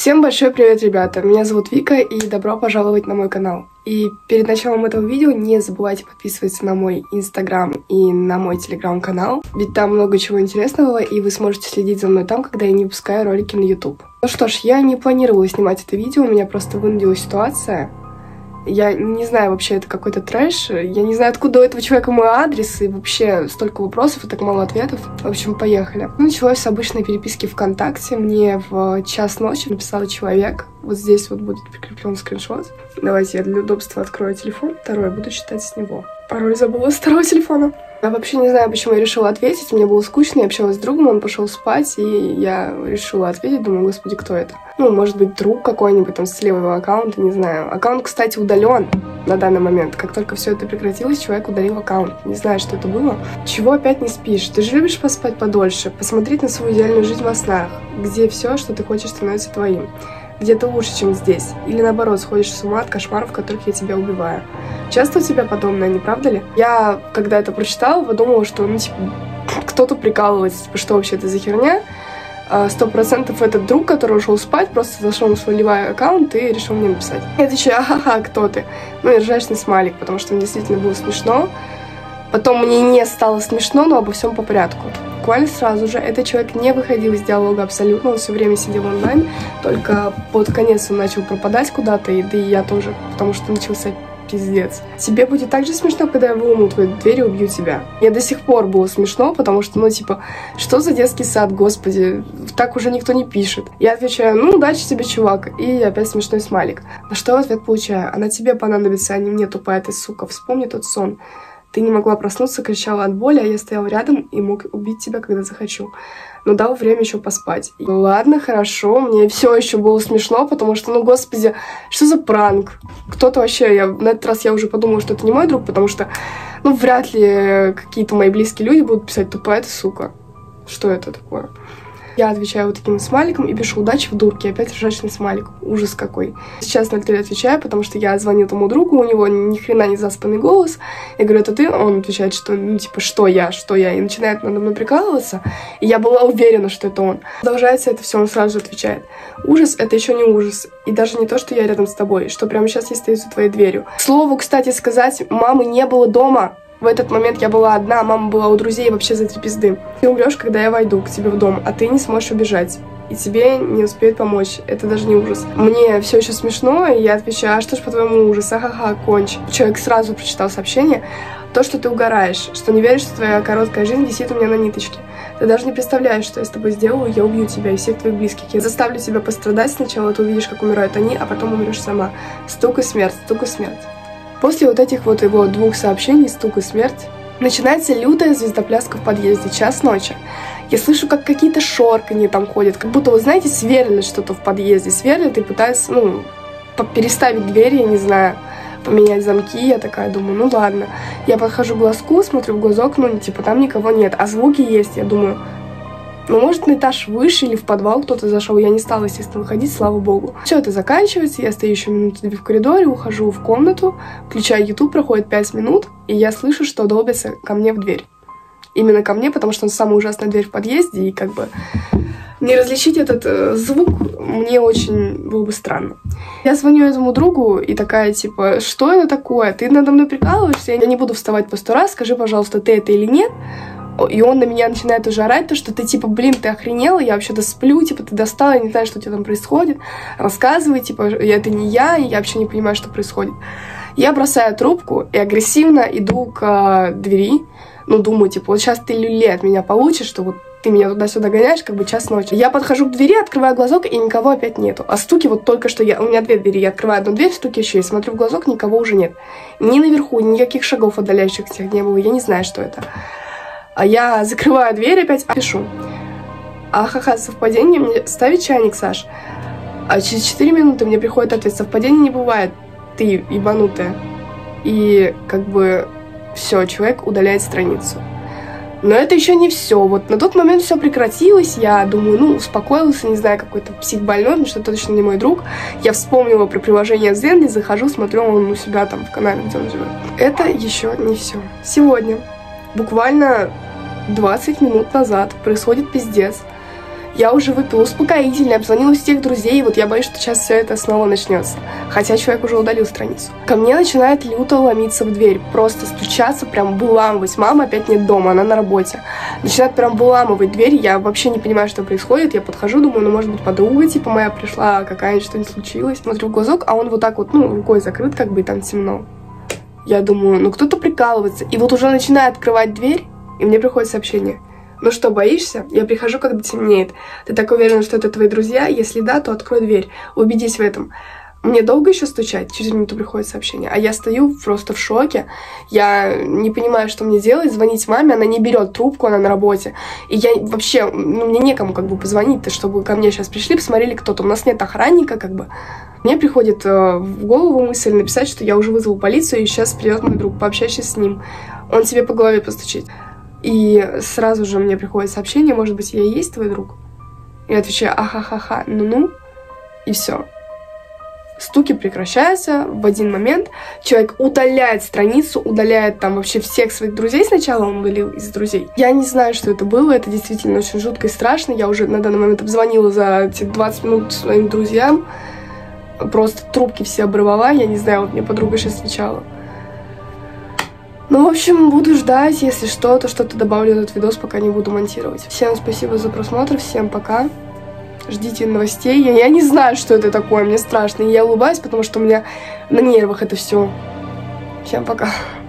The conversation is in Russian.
Всем большой привет, ребята! Меня зовут Вика, и добро пожаловать на мой канал. И перед началом этого видео не забывайте подписываться на мой инстаграм и на мой телеграм-канал, ведь там много чего интересного, и вы сможете следить за мной там, когда я не выпускаю ролики на YouTube. Ну что ж, я не планировала снимать это видео, меня просто вынудила ситуация. Я не знаю, вообще это какой-то трэш, я не знаю, откуда у этого человека мой адрес, и вообще столько вопросов и так мало ответов. В общем, поехали. Началось с обычной переписки ВКонтакте. Мне в час ночи написал человек. Вот здесь вот будет прикреплен скриншот. Давайте я для удобства открою телефон. Второй буду читать с него. Пароль забыла с второго телефона. Я вообще не знаю, почему я решила ответить. Мне было скучно, я общалась с другом, он пошел спать, и я решила ответить. Думаю, господи, кто это? Ну, может быть, друг какой-нибудь там с левого аккаунта, не знаю. Аккаунт, кстати, удален на данный момент. Как только все это прекратилось, человек удалил аккаунт. Не знаю, что это было. Чего опять не спишь? Ты же любишь поспать подольше, посмотреть на свою идеальную жизнь во снах, где все, что ты хочешь, становится твоим. Где ты лучше, чем здесь. Или наоборот, сходишь с ума от кошмаров, в которых я тебя убиваю. Часто у тебя подобное, не правда ли? Я, когда это прочитала, подумала, что, кто-то прикалывается, что вообще это за херня. 100% этот друг, который ушел спать, просто зашел на свой левый аккаунт и решил мне написать. Я отвечаю, ха-ха, кто ты? Ну и ржачный смайлик, потому что мне действительно было смешно. Потом мне не стало смешно, но обо всем по порядку. Буквально сразу же этот человек не выходил из диалога абсолютно, он все время сидел онлайн, только под конец он начал пропадать куда-то, да и я тоже, потому что начался пиздец. Тебе будет так же смешно, когда я выломаю твою дверь и убью тебя. Мне до сих пор было смешно, потому что, что за детский сад, господи, так уже никто не пишет. Я отвечаю, удачи тебе, чувак, и опять смешной смайлик. На что в ответ получаю, она тебе понадобится, а не мне, тупая ты, сука, вспомни тот сон. Ты не могла проснуться, кричала от боли, а я стоял рядом и мог убить тебя, когда захочу. Но дал время еще поспать. Ладно, хорошо, мне все еще было смешно, потому что, господи, что за пранк? Кто-то вообще, на этот раз я уже подумала, что это не мой друг, потому что, вряд ли какие-то мои близкие люди будут писать «тупая ты, сука». Что это такое? Я отвечаю вот таким смайликом и пишу «удачи в дурке». Опять ржачный смайлик. Ужас какой. Сейчас на 3 отвечаю, потому что я звоню тому другу, у него ни хрена не заспанный голос. Я говорю, это ты? Он отвечает, что, что я? И начинает надо мной прикалываться. И я была уверена, что это он. Продолжается это все, он сразу же отвечает. Ужас — это еще не ужас. И даже не то, что я рядом с тобой, что прямо сейчас я стою за твоей дверью. К слову, кстати сказать, мамы не было дома. В этот момент я была одна, мама была у друзей вообще за 3 пизды. Ты умрешь, когда я войду к тебе в дом, а ты не сможешь убежать. И тебе не успеют помочь. Это даже не ужас. Мне все еще смешно, и я отвечаю, а что ж по-твоему ужас? Ха-ха-ха, конч. Человек сразу прочитал сообщение. То, что ты угораешь, что не веришь, что твоя короткая жизнь висит у меня на ниточке. Ты даже не представляешь, что я с тобой сделаю, я убью тебя и всех твоих близких. Я заставлю тебя пострадать сначала, ты увидишь, как умирают они, а потом умрешь сама. Стук и смерть, стук и смерть. После вот этих вот его 2 сообщений, стук и смерть, начинается лютая звездопляска в подъезде, час ночи. Я слышу, как какие-то шорканье там ходят, как будто, вы знаете, сверлят что-то в подъезде, сверлят и пытаются, переставить дверь, я не знаю, поменять замки. Я такая думаю, ладно. Я подхожу к глазку, смотрю в глазок, там никого нет, а звуки есть, я думаю... может, на этаж выше или в подвал кто-то зашел. Я не стала, естественно, выходить, слава богу. Все это заканчивается, я стою еще минуты 2 в коридоре, ухожу в комнату, включаю YouTube, проходит 5 минут, и я слышу, что долбится ко мне в дверь. Именно ко мне, потому что он самая ужасная дверь в подъезде, и не различить этот звук мне очень было бы странно. Я звоню этому другу и такая, что это такое? Ты надо мной прикалываешься? Я не буду вставать по 100 раз, скажи, пожалуйста, ты это или нет? И он на меня начинает уже орать, то, что ты, ты охренела, я вообще-то сплю, ты достала, я не знаю, что у тебя там происходит. Рассказывай, это не я вообще не понимаю, что происходит. Я бросаю трубку и агрессивно иду к двери, думаю, вот сейчас ты люлей от меня получишь, что вот ты меня туда-сюда гоняешь, час ночи. Я подхожу к двери, открываю глазок, и никого опять нету. А стуки только что у меня 2 двери, я открываю одну дверь, стуки еще, и смотрю в глазок, никого уже нет. Ни наверху, никаких шагов отдаляющихся не было, я не знаю, что это. А я закрываю дверь, опять пишу. Ха-ха, совпадение, мне ставить чайник, Саш. А через 4 минуты мне приходит ответ, совпадения не бывает, ты ебанутая. И все, человек удаляет страницу. Но это еще не все. Вот на тот момент все прекратилось, я думаю, успокоился, не знаю, какой-то психбольной, потому что это точно не мой друг. Я вспомнила про приложение Zenly, захожу, смотрю, он у себя там в канале, где он живет. Это еще не все. Сегодня, буквально 20 минут назад, происходит пиздец. Я уже выпила успокоительное, обзвонила всех друзей, и вот я боюсь, что сейчас все это снова начнется. Хотя человек уже удалил страницу. Ко мне начинает люто ломиться в дверь, просто стучаться, прям выламывать. Мама опять нет дома, она на работе. Начинает прям выламывать дверь, я вообще не понимаю, что происходит. Я подхожу, думаю, ну может быть подруга типа моя пришла, какая-нибудь что-нибудь случилось. Смотрю в глазок, а он вот так вот, ну, рукой закрыт, как бы, и там темно. Я думаю, ну кто-то прикалывается. И вот уже начинает открывать дверь, и мне приходит сообщение. Ну что, боишься? Я прихожу, когда темнеет. Ты так уверен, что это твои друзья? Если да, то открой дверь. Убедись в этом. Мне долго еще стучать? Через минуту приходит сообщение. А я стою просто в шоке. Я не понимаю, что мне делать. Звонить маме, она не берет трубку, она на работе. И я вообще, ну, мне некому как бы позвонить-то, чтобы ко мне сейчас пришли, посмотрели кто-то. У нас нет охранника, как бы. Мне приходит в голову мысль написать, что я уже вызвал полицию, и сейчас придет мой друг, пообщайся с ним. Он тебе по голове постучит. И сразу же мне приходит сообщение, может быть, я и есть твой друг? Я отвечаю, ахахаха, ну-ну, и все. Стуки прекращаются в один момент. Человек удаляет страницу, удаляет там вообще всех своих друзей. Сначала он удалил из друзей. Я не знаю, что это было. Это действительно очень жутко и страшно. Я уже на данный момент обзвонила за эти 20 минут своим друзьям. Просто трубки все обрывала. Я не знаю, вот мне подруга сейчас отвечала. Ну, в общем, буду ждать, если что-то добавлю в этот видос, пока не буду монтировать. Всем спасибо за просмотр, всем пока. Ждите новостей. Я не знаю, что это такое, мне страшно. И я улыбаюсь, потому что у меня на нервах это все. Всем пока.